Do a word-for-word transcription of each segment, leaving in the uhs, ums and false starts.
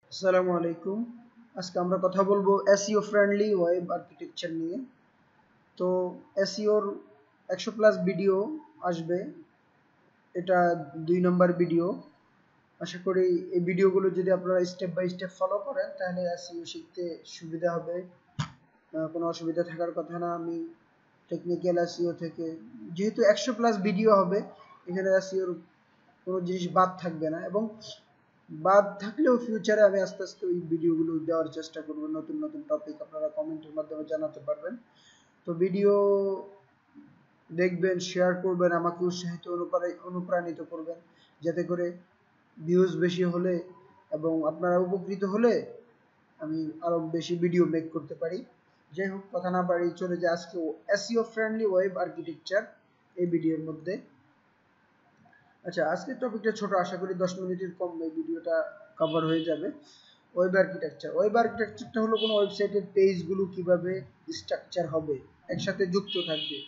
আসসালামু আলাইকুম। আজকে আমরা কথা বলবো এসইও ফ্রেন্ডলি ওয়েব আর্কিটেকচার নিয়ে। তো এসইওর একশো প্লাস ভিডিও আসবে, এটা দুই নম্বর ভিডিও। আশা করি এই ভিডিওগুলো যদি আপনারা স্টেপ বাই স্টেপ ফলো করেন তাহলে এসইও শিখতে সুবিধা হবে, কোনো অসুবিধা থাকার কথা না। আমি টেকনিক্যাল এসইও থেকে, যেহেতু একশো প্লাস ভিডিও হবে, এখানে এসইওর কোনো জিনিস বাদ থাকবে না, এবং বাদ থাকলেও ফিউচারে আমি আস্তে আস্তে ওই ভিডিওগুলো দেওয়ার চেষ্টা করব। নতুন নতুন টপিক আপনারা কমেন্টের মাধ্যমে জানাতে পারবেন। তো ভিডিও দেখবেন, শেয়ার করবেন, আমাকে উৎসাহিত অনুপ্রাণিত করবেন, যাতে করে ভিউজ বেশি হলে এবং আপনারা উপকৃত হলে আমি আরো বেশি ভিডিও মেক করতে পারি। যাই হোক, কথা না বাড়ি চলে যায় আজকে এসইও ফ্রেন্ডলি ওয়েব আর্কিটেকচার এই ভিডিওর মধ্যে। আচ্ছা, আজকের টপিকটা ছোট, আশা করি দশ মিনিটের কম এই ভিডিওটা কভার হয়ে যাবে। ওয়েব আর্কিটেকচার ওয়েব আর্কিটেকচারটা হলো কোনো ওয়েবসাইটের পেজগুলো কিভাবে স্ট্রাকচার হবে, একসাথে যুক্ত থাকবে।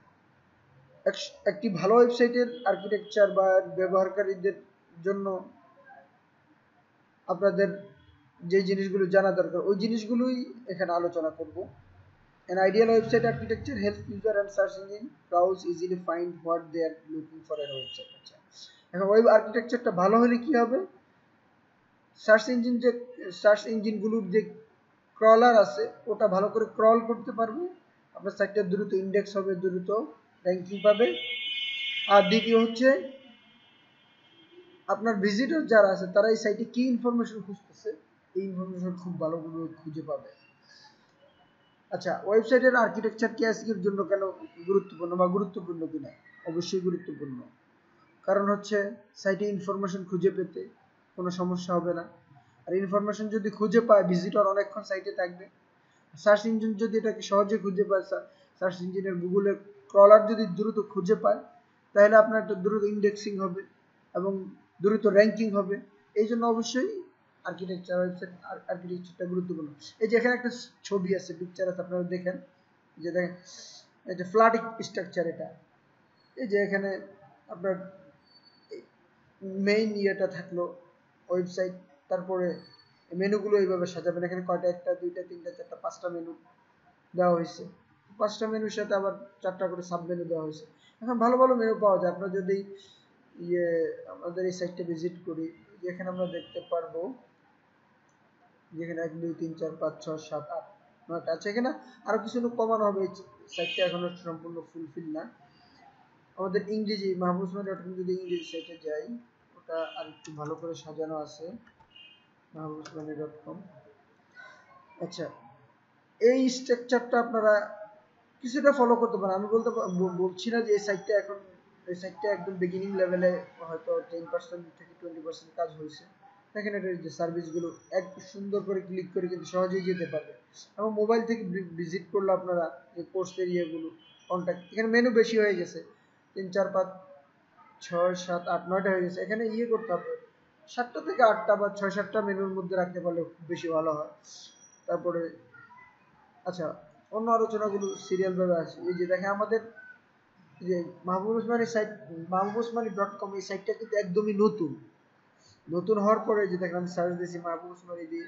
একটি ভালো ওয়েবসাইটের আর্কিটেকচার বা ব্যবহারকারীদের জন্য আপনাদের যে জিনিসগুলো জানা দরকার ওই জিনিসগুলোই এখানে আলোচনা করব। An ideal website architecture helps user and search engine browse easily find what they are looking for in a website. আচ্ছা, এখন ওয়েব আর্কিটেকচারটা ভালো হলে কি হবে, সার্চ ইঞ্জিন যে সার্চ ইঞ্জিনগুলোর যে ক্রলার আছে ওটা ভালো করে ক্রল করতে পারবে, আপনার সাইটটা দ্রুত ইন্ডেক্স হবে, দ্রুত র্যাঙ্কিং পাবে। আর দ্বিতীয় হচ্ছে আপনার ভিজিটর যারা আছে তারা এই সাইটে কি ইনফরমেশন খুঁজতেছে এই ইনফরমেশন খুব ভালোভাবে খুঁজে পাবে। আচ্ছা, ওয়েবসাইটের আর্কিটেকচার কি এসইওর জন্য কেন গুরুত্বপূর্ণ বা গুরুত্বপূর্ণ কিনা? অবশ্যই গুরুত্বপূর্ণ, কারণ হচ্ছে সাইটে ইনফরমেশন খুঁজে পেতে কোনো সমস্যা হবে না। আর ইনফরমেশন যদি খুঁজে পায়, ভিজিটর অনেকক্ষণ সাইটে থাকবে। সার্চ ইঞ্জিন যদি এটাকে সহজে খুঁজে পায়, সার্চ ইঞ্জিনের গুগলের ক্রলার যদি দ্রুত খুঁজে পায়, তাহলে আপনার একটা দ্রুত ইন্ডেক্সিং হবে এবং দ্রুত র্যাঙ্কিং হবে। এই জন্য অবশ্যই আর্কিটেকচার ওয়েবসাইট আর্কিটেকচারটা গুরুত্বপূর্ণ। এই যে এখানে একটা ছবি আছে, পিকচার আছে, আপনারা দেখেন, যে দেখেন এই যে ফ্ল্যাট স্ট্রাকচার, এটা এই যে এখানে আপনার মেইন ইয়েটা থাকলো ওয়েবসাইট, তারপরে মেনুগুলো এইভাবে সাজাবেন। এখানে কয়টা, একটা দুইটা তিনটা চারটা পাঁচটা মেনু দেওয়া হয়েছে, পাঁচটা মেনুর সাথে আবার চারটা করে সাব মেনু দেওয়া হয়েছে। এখন ভালো ভালো মেনু পাওয়া যায়। আপনারা যদি ইয়ে আমাদের এই সাইটটা ভিজিট করি, যেখানে আমরা দেখতে পারবো যেখানে এক দুই তিন চার পাঁচ ছয় সাত আট নয়টা আছে, এখানে আরো কিছু কমানো হবে। এই সাইটটা এখনো সম্পূর্ণ ফুলফিল না। আমাদের ইংরেজি মাহবুবসমা ডট কম যদি ইংরেজি সাইটে যাই, ওটা আর একটু ভালো করে সাজানো আছে, মাহবুবসমা ডট কম। আচ্ছা, এই স্ট্রাকচারটা আপনারা কিছুটা ফলো করতে পারেন। আমি বলতে বলছি না যে এই সাইটটা এখন এই সাইটটা একদম বিগিনিং লেভেলে, হয়তো টেন পার্সেন্ট থেকে টোয়েন্টি পার্সেন্ট কাজ হয়েছে। দেখেন এটার যে সার্ভিসগুলো এক সুন্দর করে ক্লিক করে কিন্তু সহজেই যেতে পারবে, এবং মোবাইল থেকে ভিজিট করলে আপনারা যে কোর্স এরিয়াগুলো, কন্ট্যাক্ট, এখানে মেনু বেশি হয়ে গেছে, তিন চার পাঁচ ছয় সাত আট নয়টা হয়ে গেছে। এখানে ইয়ে করতে হবে, সাতটা থেকে আটটা বা ছয় সাতটা মেনুর মধ্যে রাখতে পারলে খুব বেশি ভালো হয়। তারপরে আচ্ছা, অন্য আলোচনাগুলো সিরিয়াল ভাবে আছে। এই যে দেখেন আমাদের যে Mahbub Osmani site, Mahbub Osmani dot com, এই সাইটটা কিন্তু একদমই নতুন। নতুন হওয়ার পরে যে দেখেন আমি সার্চ দিয়েছি মাহবুব ওসমানী দিয়ে,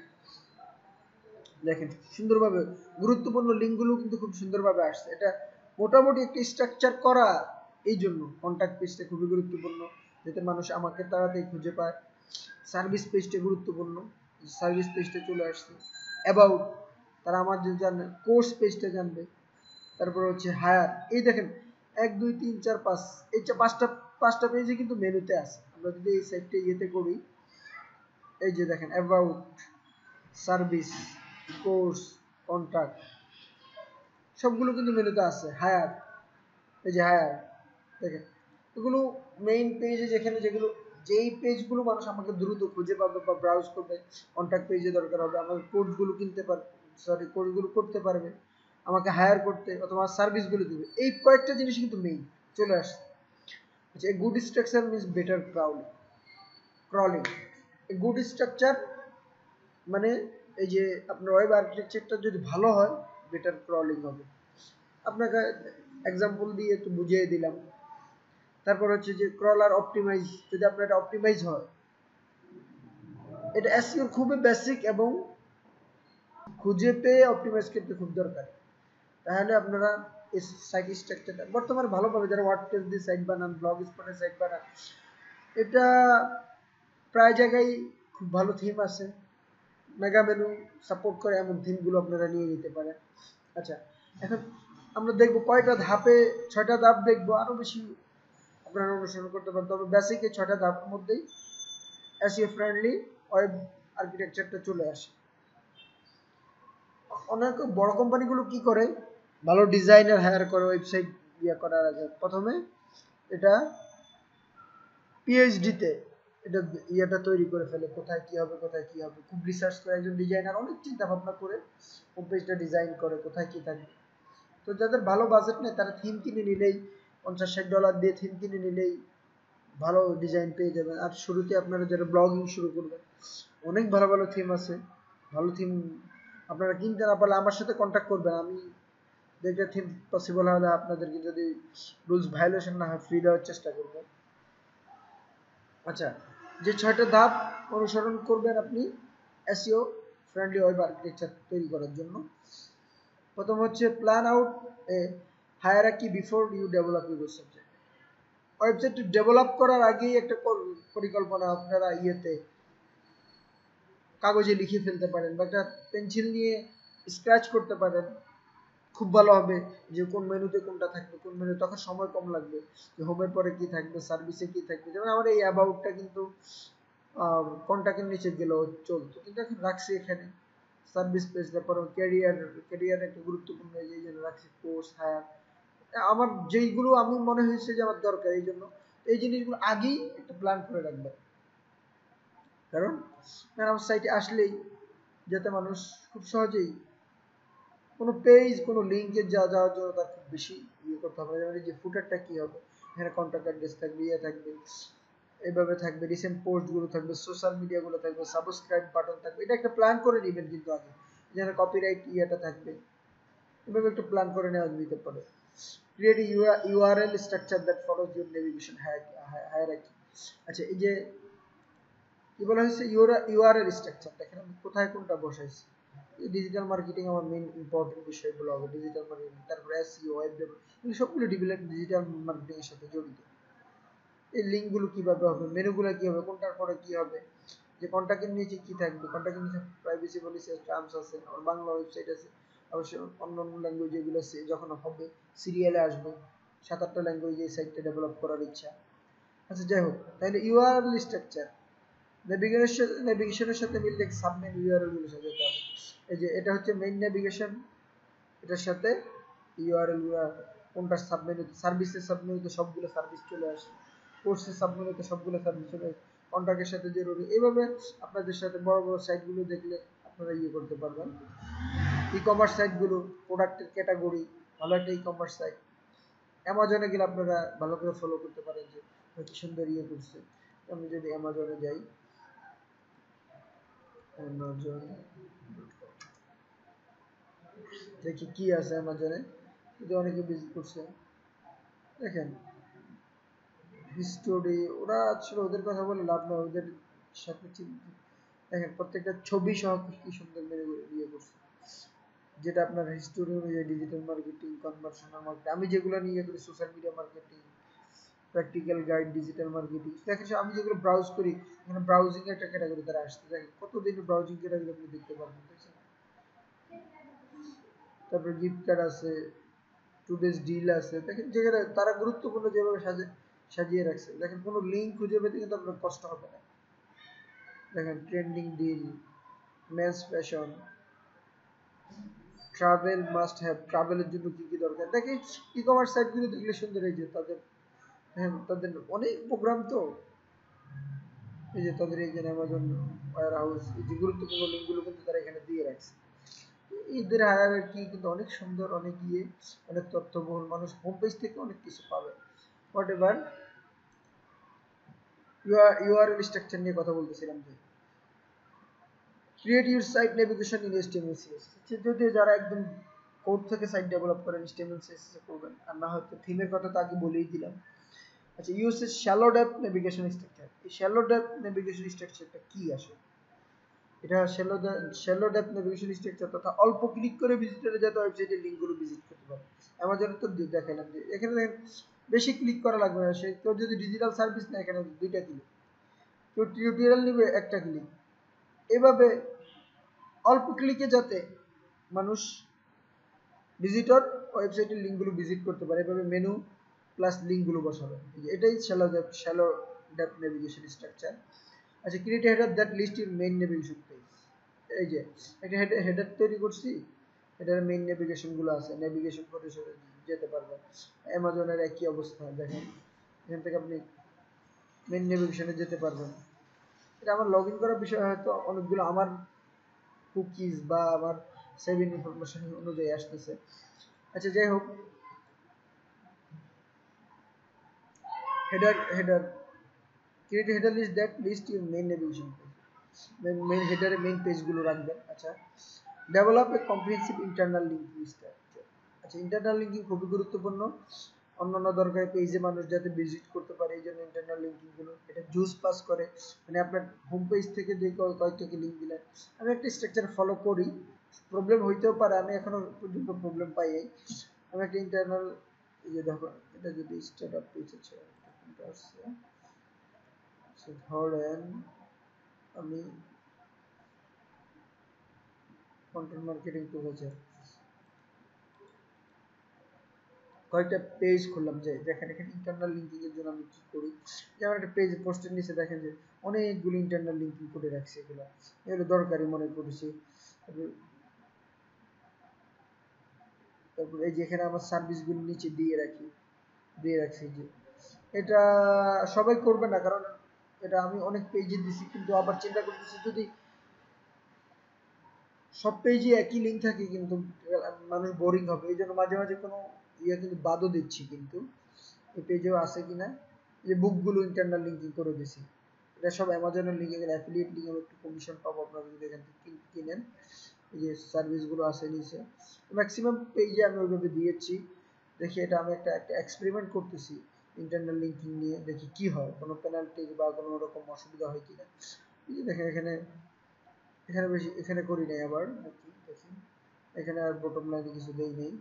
দেখেন সুন্দরভাবে গুরুত্বপূর্ণ লিঙ্কগুলো কিন্তু খুব সুন্দরভাবে আসছে। এটা মোটামুটি একটি স্ট্রাকচার করা, এই জন্য কন্ট্যাক্ট পেজটা খুবই গুরুত্বপূর্ণ, যাতে মানুষ আমাকে তাড়াতাড়ি খুঁজে পায়। সার্ভিস পেজটা গুরুত্বপূর্ণ, সার্ভিস পেজটা চলে আসছে। অ্যাবাউট, তারা আমার যে জানবে, কোর্স পেজটা জানবে। তারপর হচ্ছে হায়ার, এই দেখেন এক দুই তিন চার পাঁচ, এই পাঁচটা পাঁচটা পেজে কিন্তু মেনুতে আছে। আমরা যদি এই সাইটটা ইয়েতে করি, এই যে দেখেন অ্যাবাউট, সার্ভিস, কোর্স, কন্ট্যাক্ট, সবগুলো কিন্তু মেনুতে আছে। হায়ার, এই যে হায়ার, দেখেন এগুলো মেইন পেজে, যেখানে যেগুলো যেই পেজগুলো মানুষ আমাকে দ্রুত খুঁজে পাবে বা ব্রাউজ করবে, কন্ট্যাক্ট পেজে দরকার হবে, আমাদের কোর্সগুলো কিনতে পারবে, সরি কোর্সগুলো করতে পারবে, আমাকে হায়ার করতে অথবা সার্ভিসগুলো দিবে, এই কয়েকটা জিনিস কিন্তু মেইন চলে আসছে। আচ্ছা, এই good structure means better crawling crawling এই গুড স্ট্রাকচার মানে এই যে আপনার ওয়েব আর্কিটেকচারটা যদি ভালো হয়, বেটার ক্রলিং হবে। আপনাকে এক্সাম্পল দিয়ে একটু বুঝিয়ে দিলাম। তারপর হচ্ছে যে ক্রলার অপটিমাইজ, যদি আপনার এটা অপটিমাইজ হয়, এটা এসইও খুবই বেসিক এবং খুঁজে পেয়ে অপটিমাইজ করতে খুব দরকার। তাহলে আপনারা এই সাইট স্ট্রাকচারটা বর্তমানে ভালো পাবে যারা ওয়ার্ডপ্রেস দিয়ে সাইট বানান, ব্লগ স্পটে সাইট বানান, এটা প্রায় জায়গায় খুব ভালো থিম আছে, মেগা মেনু সাপোর্ট করে এমন থিমগুলো আপনারা নিয়ে নিতে পারেন। আচ্ছা, এখন আমরা দেখবো কয়টা ধাপে, ছয়টা ধাপ দেখবো, আরো বেশি আপনারা অনুসরণ করতে পারেন, তবে বেসিক এই ছয়টা ধাপের মধ্যেই এসইও ফ্রেন্ডলি ওয়েব আর্কিটেকচারটা চলে আসে। অনেক বড় কোম্পানিগুলো কি করে, ভালো ডিজাইনার হায়ার করে ওয়েবসাইট ইয়ে করার আগে। প্রথমে এটা পিএইচডি তে এটা ইয়েটা তৈরি করে ফেলে, কোথায় কি হবে কোথায় কি হবে, খুব রিসার্চ করে একজন ডিজাইনার অনেক চিন্তা ভাবনা করে হোম পেজটা ডিজাইন করে কোথায় কি থাকবে। তো যাদের ভালো বাজেট নেই তারা থিম কিনে নিলেই, পঞ্চাশ ষাট ডলার দিয়ে থিম কিনে নিলেই ভালো ডিজাইন পেয়ে যাবেন। আর শুরুতে আপনারা যারা ব্লগিং শুরু করবেন, অনেক ভালো ভালো থিম আছে, ভালো থিম আপনারা কিনতে না পারলে আমার সাথে কন্ট্যাক্ট করবেন, আমি দেখে থিম পসিবল হলে আপনাদেরকে, যদি রুলস ভায়োলেশন না হয়, ফ্রি দেওয়ার চেষ্টা করব। আচ্ছা, যে ছয়টা ধাপ অনুসরণ করবেন আপনি এসইও ফ্রেন্ডলি ওয়েব আর্কিটেকচার তৈরি করার জন্য। প্রথম হচ্ছে plan out a hierarchy before you develop your subject. Website develop করার আগেই একটা পরিকল্পনা আপনারা ইয়েতে কাগজে লিখে ফেলতে পারেন, বা একটা পেন্সিল নিয়ে স্ক্র্যাচ করতে পারেন, খুব ভালো হবে যে কোন মেনুতে কোনটা থাকবে, কোন মেনু, তখন সময় কম লাগবে, যে হোমের পরে কি থাকবে, সার্ভিসে কি থাকবে। যেমন আমার এই অ্যাবাউটটা কিন্তু কন্টাক্টের নিচে গেলেও চলতো, কিন্তু এখন রাখছি এখানে সার্ভিস পেজ, তারপর ক্যারিয়ার, ক্যারিয়ার একটা গুরুত্বপূর্ণ, এই জন্য রাখছি কোর্স হায়ার, আমার যেইগুলো আমি মনে হয়েছে যে আমার দরকার, এই জন্য এই জিনিসগুলো আগেই একটা প্ল্যান করে রাখবেন। কারণ আমার সাইটে আসলেই যাতে মানুষ খুব সহজেই কোনো পেজ, কোনো লিঙ্কে যা যাওয়ার জন্য তার খুব বেশি ইয়ে করতে হবে। যেমন যে ফুটারটা কি হবে, এখানে কন্ট্যাক্ট অ্যাড্রেস থাকবে, ইয়ে থাকবে, এইভাবে থাকবে, রিসেন্ট পোস্টগুলো থাকবে, সোশ্যাল মিডিয়াগুলো থাকবে, সাবস্ক্রাইব বাটন থাকবে। এটা একটা প্ল্যান করে নেবেন কিন্তু আগে, যেখানে কপিরাইট ইয়েটা থাকবে, এভাবে একটু প্ল্যান করে নেওয়া যেতে পারে। Create URL structure that follows your navigation hierarchy. আচ্ছা, এই যে কি বলা হয়েছে ইউআরএল স্ট্রাকচার, দেখেন আমি কোথায় কোনটা বসাইছি। ডিজিটাল মার্কেটিং আমার মেইন ইম্পর্টেন্ট বিষয়গুলো হবে, ডিজিটাল মার্কেটিং, তারপরে এসইও, ওয়েব ডেভেলপমেন্ট, এই সবগুলো ডিজিটাল মার্কেটিং এর সাথে জড়িত। এই লিঙ্কগুলো কিভাবে হবে, মেনুগুলো কি হবে, কোনটার পরে কি হবে, যে কন্টাক্টের নিচে কি থাকবে, কন্টাক্টের নিচে প্রাইভেসি পলিসি টার্মস আছে, আমার বাংলা ওয়েবসাইট আছে, অবশ্যই অন্য অন্য ল্যাঙ্গুয়েজ এগুলো যখন হবে সিরিয়ালে আসবে, সাত আটটা ল্যাঙ্গুয়েজে এই সাইটটা ডেভেলপ করার ইচ্ছা। আচ্ছা, যাই হোক, তাহলে ইউআরএল স্ট্রাকচার নেভিগেশন নেভিগেশনের সাথে মিললে সাবমেনু ইউআরএল গুলো সাজাতে হবে। এই যে এটা হচ্ছে মেইন নেভিগেশন, এটার সাথে ইউআরএল গুলো, কোনটা সাবমেনুতে, সার্ভিসের সাবমেনুতে সবগুলো সার্ভিস চলে আসে, কোর্সের সাবমেনুতে সবগুলো সার্ভিস চলে আসে, কন্ট্যাক্টের সাথে জরুরি। এইভাবে আপনাদের সাথে বড় বড় সাইটগুলো দেখলে আপনারা ইয়ে করতে পারবেন। ই কমার্স সাইটগুলো, প্রোডাক্টের ক্যাটাগরি, ভালো একটা ই কমার্স সাইট, অ্যামাজনে গেলে আপনারা ভালো করে ফলো করতে পারেন যে কি সুন্দর ইয়ে করছে। আমি যদি অ্যামাজনে যাই, অ্যামাজন দেখি কি আছে অ্যামাজনে, যদি অনেকে ভিজিট করছে, দেখেন হিস্টোরি, ওরা আসলে ওদের কথা বলে লাভ না, ওদের সাথে দেখেন প্রত্যেকটা ছবি সহ কি সুন্দর মেরে ইয়ে করছে, যেটা আপনার হিস্টোরি অনুযায়ী ডিজিটাল মার্কেটিং, কনভার্সনাল মার্কেটিং, আমি যেগুলো নিয়ে করি, social media marketing, practical guide, digital marketing, দেখেন আমি যেগুলো ব্রাউজ করি, এখানে ব্রাউজিং একটা ক্যাটাগরি তারা আসছে, দেখেন কতদিন ব্রাউজিং ক্যাটাগরি আপনি দেখতে পারবেন, দেখছেন। তারপরে গিফট কার্ড আছে, টু ডেজ ডিল আছে, দেখেন যেখানে তারা গুরুত্বপূর্ণ যেভাবে সাজে সাজিয়ে রাখছে, দেখেন কোনো লিঙ্ক খুঁজে পেতে কিন্তু আপনার কষ্ট হবে না। দেখেন trending deal, men's fashion, travel must have, ট্রাভেলের জন্য কি কি দরকার, দেখেন ই কমার্স সাইটগুলো দেখলে সুন্দর। এই যে তাদের, হ্যাঁ তাদের অনেক প্রোগ্রাম, তো এই যে তাদের এই যে অ্যামাজন ওয়্যার হাউস, এই যে গুরুত্বপূর্ণ লিঙ্কগুলো কিন্তু তারা এখানে দিয়ে রাখছে। এদের হায়ারার্কি কিন্তু অনেক সুন্দর, অনেক ইয়ে, অনেক তথ্যবহুল, মানুষ হোম পেজ থেকে অনেক কিছু পাবে। হোয়াট এভার ইউআরএল স্ট্রাকচার নিয়ে কথা বলতেছিলাম, যে create your site navigation in HTML CSS, যদিও যারা একদম কোড থেকে সাইট ডেভেলপ করেন এইচটিএমএল সিএসএস এ করবেন, আর না হয়তো থিমের কথা তো আগে বলেই দিলাম। আচ্ছা, use shallow depth navigation structure, এই শ্যালো ডেপথ নেভিগেশন স্ট্রাকচারটা কি আসে, এটা shallow shallow depth navigation structure, তথা অল্প ক্লিক করে ভিজিটরে যাতে ওয়েবসাইটের লিঙ্কগুলো ভিজিট করতে পারে। অ্যামাজনে তো দেখাইলাম যে এখানে দেখেন বেশি ক্লিক করা লাগবে না, সে কেউ যদি ডিজিটাল সার্ভিস নেয় এখানে দুইটা ক্লিক, কেউ টিউটোরিয়াল নিবে একটা ক্লিক, এভাবে অল্প ক্লিকে যাতে মানুষ ভিজিটর ওয়েবসাইটের লিঙ্কগুলো ভিজিট করতে পারে, এভাবে মেনু প্লাস লিঙ্কগুলো বসাবে। এটাই shallow depth shallow depth navigation structure. আচ্ছা, create header that list your main navigation page. এই যে একটা হেডার তৈরি করছি, এটার মেইন নেভিগেশন গুলো আছে, নেভিগেশন করে যেতে পারবেন। অ্যামাজনের একই অবস্থা, দেখেন এখান থেকে আপনি মেইন নেভিগেশনে যেতে পারবেন। এটা আমার লগ ইন করার বিষয়, হয়তো অনেকগুলো আমার কুকিজ বা আমার সেভিং ইনফরমেশন অনুযায়ী আসতেছে। আচ্ছা, যাই হোক, header header create header list that list your main navigation page. Main হেডারে মেইন পেজগুলো রাখবেন। আচ্ছা, develop a comprehensive internal linking structure. আচ্ছা, ইন্টারনাল লিঙ্কিং খুবই গুরুত্বপূর্ণ, অন্যান্য দরকারি পেজে মানুষ যাতে ভিজিট করতে পারে, এই জন্য ইন্টারনাল লিঙ্কিং গুলো এটা জুস পাস করে, মানে আপনার হোম পেজ থেকে যে কয়েকটাকে লিঙ্ক দিলেন। আমি একটা স্ট্রাকচার ফলো করি, প্রবলেম হইতেও পারে, আমি এখনো পর্যন্ত প্রবলেম পাই। আমি একটা ইন্টারনাল, এই যে দেখো এটা যদি স্টার্ট আপ পেজ আছে, ধরেন আমি কন্টেন্ট মার্কেটিং টুল আছে, কয়েকটা পেজ খুললাম, যে দেখেন এখানে ইন্টারনাল লিঙ্কিং এর জন্য আমি কি করি, যেমন একটা পেজ পোস্টের নিচে দেখেন যে অনেকগুলো ইন্টারনাল লিঙ্কিং করে রাখছি, এগুলো এগুলো দরকারি মনে করেছি। তারপর এই যে এখানে আমার সার্ভিসগুলো নিচে দিয়ে রাখি, দিয়ে রাখছি। যে এটা সবাই করবে না, কারণ এটা আমি অনেক পেজে দিছি, কিন্তু আবার চিন্তা করতেছি যদি সব পেজে একই লিঙ্ক থাকে কিন্তু মানুষ বোরিং হবে, এই জন্য মাঝে মাঝে কোনো ইয়ে কিন্তু বাদও দিচ্ছি, কিন্তু এই পেজেও আছে কিনা। যে বুকগুলো ইন্টারনাল লিঙ্কিং করে দিছি, এটা সব অ্যামাজনের লিঙ্ক, এখানে অ্যাফিলিয়েট লিঙ্ক, আমি একটু কমিশন পাবো আপনারা যদি এখান থেকে কিনেন। এই যে সার্ভিসগুলো আছে নিচে, ম্যাক্সিমাম পেজে আমি ওইভাবে দিয়েছি। দেখি এটা আমি একটা একটা এক্সপেরিমেন্ট করতেছি ইন্টারনাল লিঙ্কিং নিয়ে, দেখি কি হয়, কোনো পেনাল্টি বা কোনো রকম অসুবিধা হয় কিনা। এই যে দেখেন এখানে এখানে বেশি এখানে করি নাই, আবার নাকি দেখি এখানে আর বটম লাইনে কিছু দেই নেই,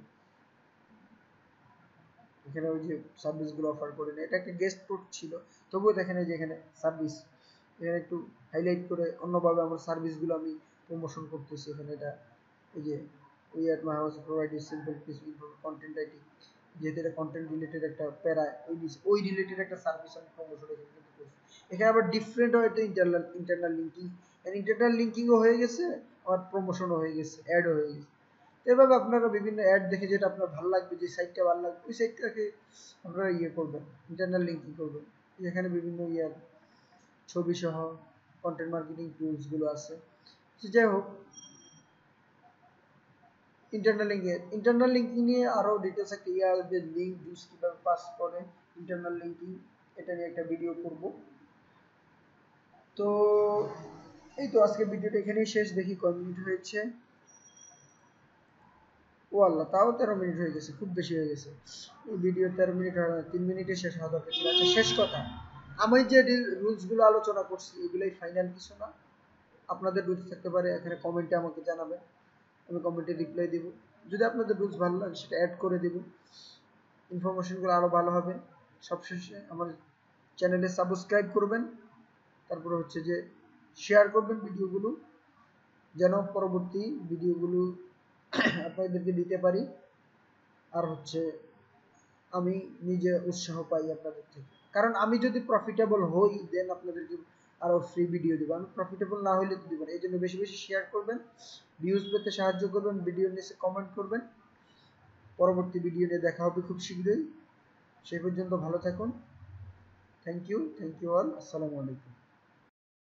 এখানে ওই যে সার্ভিসগুলো অফার করি না, এটা একটা গেস্ট পোস্ট ছিল, তবুও দেখেন এই যে এখানে সার্ভিস, এখানে একটু হাইলাইট করে অন্যভাবে আমার সার্ভিসগুলো আমি প্রমোশন করতেছি। এখানে এটা এই যে we at my house provide simple content writing, যেহেতু এটা কন্টেন্ট রিলেটেড একটা প্যারা, ওই ওই রিলেটেড একটা সার্ভিস আমি প্রমোশন এখানে কিন্তু করছি। এখানে আবার ডিফারেন্ট হয় এটা ইন্টারনাল ইন্টারনাল লিঙ্কিং, ইন্টারনাল লিঙ্কিংও হয়ে গেছে, আবার প্রমোশনও হয়ে গেছে, অ্যাডও হয়ে গেছে। এভাবে আপনারা বিভিন্ন অ্যাড দেখে যেটা আপনার ভালো লাগবে, যে সাইটটা ভালো লাগবে, ওই সাইটটাকে আপনারা ইয়ে করবেন, ইন্টারনাল লিঙ্কিং করবেন। এখানে বিভিন্ন ইয়ার ছবি সহ কন্টেন্ট মার্কেটিং টুলসগুলো আছে। যাই হোক, ইন্টারনাল লিঙ্কিং ইন্টারনাল লিঙ্কিং নিয়ে আরও ডিটেলস একটা ইয়ে আসবে, লিঙ্ক জুস কীভাবে পাস করে ইন্টারনাল লিঙ্কিং, এটা নিয়ে একটা ভিডিও করব। তো এই তো আজকে ভিডিওটা এখানেই শেষ, দেখি কয় মিনিট হয়েছে। ও আল্লাহ, তাও তেরো মিনিট হয়ে গেছে, খুব বেশি হয়ে গেছে। এই ভিডিও তেরো মিনিট হয় না, তিন মিনিটে শেষ হওয়া দরকার ছিল। আচ্ছা, শেষ কথা, আমি যে রুলসগুলো আলোচনা করছি এগুলোই ফাইনাল কিছু না, আপনাদের রুলস থাকতে পারে, এখানে কমেন্টে আমাকে জানাবেন, আমি কমেন্টে রিপ্লাই দেব। যদি আপনাদের রুলস ভালো লাগে সেটা অ্যাড করে দেব, ইনফরমেশনগুলো আরও ভালো হবে। সবশেষে আমার চ্যানেলে সাবস্ক্রাইব করবেন, তারপরে হচ্ছে যে শেয়ার করবেন ভিডিওগুলো, যেন পরবর্তী ভিডিওগুলো আপনাদেরকে দিতে পারি, আর হচ্ছে আমি নিজে উৎসাহ পাই আপনাদের থেকে। কারণ আমি যদি প্রফিটেবল হই দেন আপনাদেরকে আরও ফ্রি ভিডিও দেবো, আমি প্রফিটেবল না হলে তো দেবো না। এই জন্য বেশি বেশি শেয়ার করবেন, ভিউজ পেতে সাহায্য করবেন, ভিডিওর নিচে কমেন্ট করবেন। পরবর্তী ভিডিও নিয়ে দেখা হবে খুব শীঘ্রই, সেই পর্যন্ত ভালো থাকুন। Thank you thank you all, আসসালামু আলাইকুম।